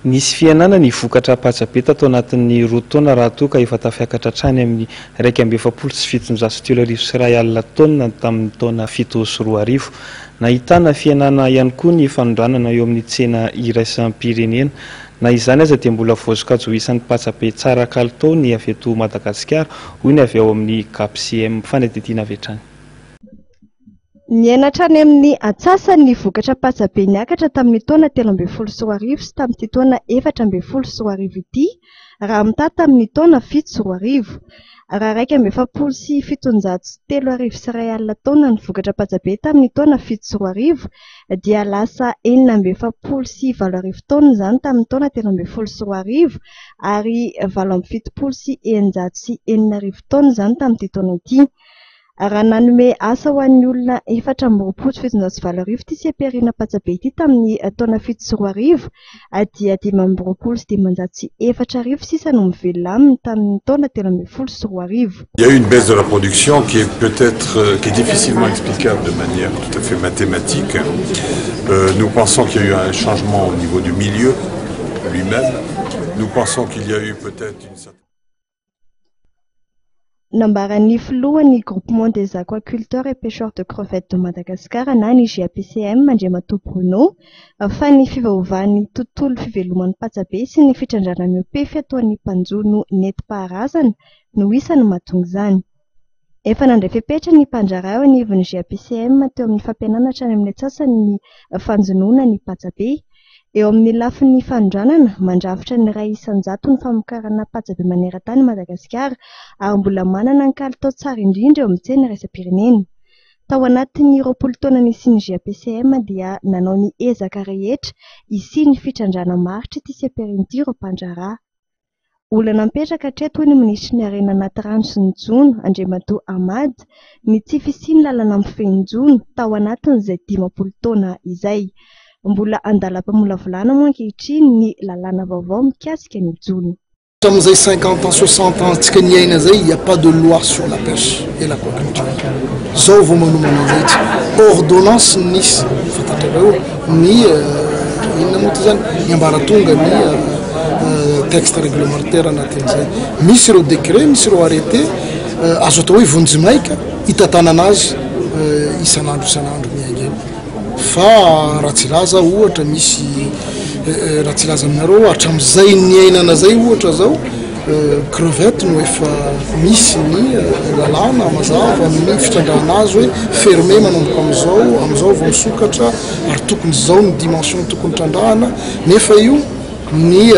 Nisy fiainana ny vokatra patsabe tato anatin'ny roa taona raha toa ka efa tafiakatra hatrany amin'ny 1,7 sy 7 taona tamin'ny taona 7 nahitana fiainana ihany koa ny fanondranana eo amin'ny tsena iraisam-pirenena. Na izany aza dia mbola voasokajy patsabe tsara kalitao ny avy eto Madagasikara, hoy ny avy ao amin'ny KPCM fanadidina avy hatrany. Niaina hatrany amin'ny atsasany vokatra patsabe niakatra tamin'ny taona 13 sy 14 sy tamin'ny taona 14 sy 14 ity, raha mitady tamin'ny taona 7 sy 14. Raha 1,7 sy 703 sy 1 taona ny vokatra patsabe tamin'ny taona 7 sy 14, dia lasa 4,7 sy 7 taona izany tamin'ny taona 13 sy 14 ary 7 sy 9 sy 4 taona izany tamin'ity taona ity. Raha nanome asa ho an'ny olona 4,7 ity seperina patsabe ity tamin'ny taona 7 sy 14, dia 5,4 sy 4 sisa no mivelona aminy tamin'ny taona 13 sy 14. Il y a eu une baisse de la production qui est peut-être qui est difficilement explicable de manière tout à fait mathématique. Nous pensons qu'il y a eu un changement au niveau du milieu lui-même. Nous pensons qu'il y a eu peut-être une certaine... Nambaran'ny filohan'ny groupement des aquaculteurs et pêcheurs de crevettes de Madagascar na ny GAPCM Andriamatoa Bruno fa ny fivaovan'ny tontolo fiveloman'ny patsabe sy ny fitrandrana miopefy ataon'ny mpanjono nentim-paharazana no isany mahatonga izany. Efa nandray fepetra ny mpandrara ao anivon'ny GAPCM teo amin'ny fampianana hatrany amin'ny atsasan'ny fanjonoana ny patsabe. Eo amin'ny lafin'ny fanondranana, mandrafitra ny 100 ny famokarana patsabe maneran-tany Madagasikara ary mbola manana ny kalitao tsara indrindra eo amin'ny tsena iraisam-pirenena. Tao anatin'ny 20 taona nisian'ny GAPCM dia nanao ny ezaka rehetra isi ny fitrandrana maritra ity seperina ity ireo mpandrara. Olana mipetraka hatreto ny ministry ny harena anaty rano sy ny jono Andriamatoa Ahmad ny tsy fisiany lalana mifehin-jono tao anatin'izay 50 taona izay. Mbola andalam-pamolavolana moa ankehitriny ny lalàna vaovao mikasika ny jono. Amin'izay 50 ans, 60 ans, tsika niaina zay, il n'y a pas de loi sur la pêche et l'aquaculture. Zao vao manomana an'izay ordonnance nisy fantatrareo ny inona moa zany ny ambaratonga ny texte réglementaire anatin'izay. Misy ireo décret, misy ireo arrêté azo atao hoe vonjimaika hitantanana azy isan'andro miaingana. Fa raha tsy laza ohatra misy raha tsy laza aminareo hatramin'izay niainana zay ohatra zao crevette no efa misy ny lalàna mazava amin'ny fitrandrana azy hoe fermé manomboka amizao vao misokatra ary tokony zao ny dimension tokony trandrahana nefa io ny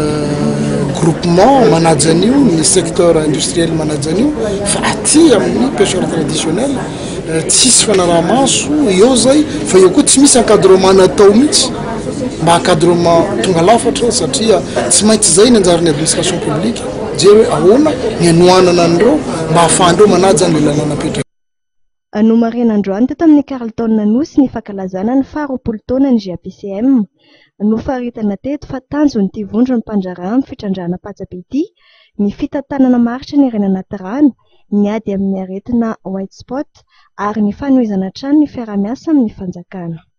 groupement manaja an'io ny secteur industriel manaja an'io fa aty amin'ny pêcheur traditionnel tsisy fanaraha-maso eo zay fa eo koa tsy misy encadrement natao mihitsy mba encadrement tonga lafatra satria tsy maintsy zay ny anjaran'ny administration publique jery hoe ahoana ny anoanana an'ireo mba ahafahndreo manaja ny lalàna napetraka. No marinandroany teto amin'ny Carleton nosy ny fankalazana ny 20 taona ny GAPCM no faritana teto fa tanjony ity vondro ny mpandrara amin'ny fitrandrana patsabe ity ny fitantanana maritra ny harena anaty rano, ny ady amin'ny aretina white spot ary ny fanohizana trano ny fiarah-miasa amin'ny fanjakana.